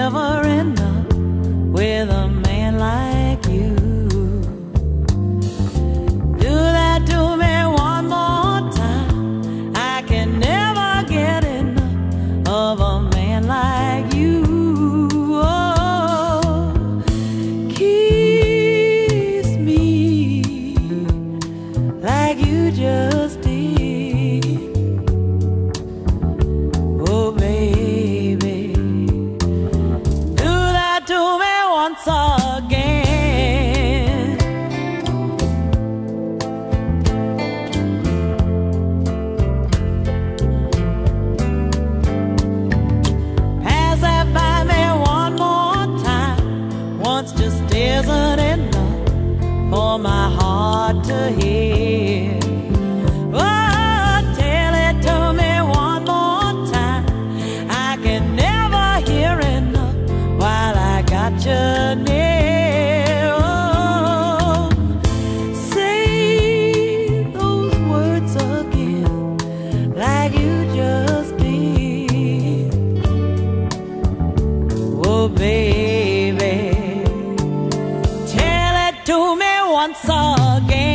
never enough with a man like you. Do that to me one more time. I can never get enough of a man like you. Oh, kiss me like you just did. Oh, baby, do that to me once again. Pass that by me one more time. Once just isn't enough for my heart to hear. Oh, tell it to me one more time. I can never hear enough while I got you near. Oh, say those words again like you just did. Oh, baby, tell it to me once again.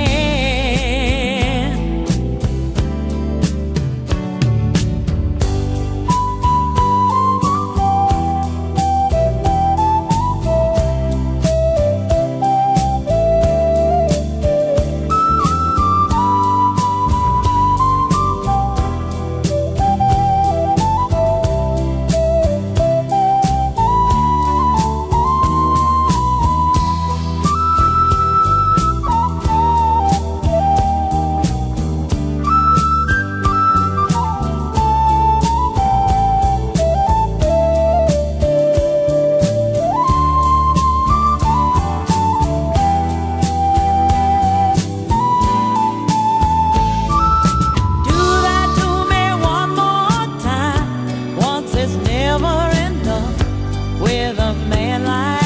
With a man like